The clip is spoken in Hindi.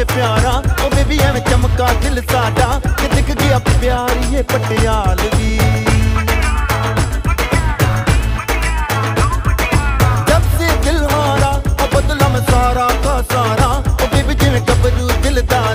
प्यारा ओ बेबी एवें चमका दिल साडा कि दिख गया प्यारी ये पटियालवी। जब से दिल हारा ओ बदला मैं सारा का सारा ओ बेबी जिवें गबरू दिलदार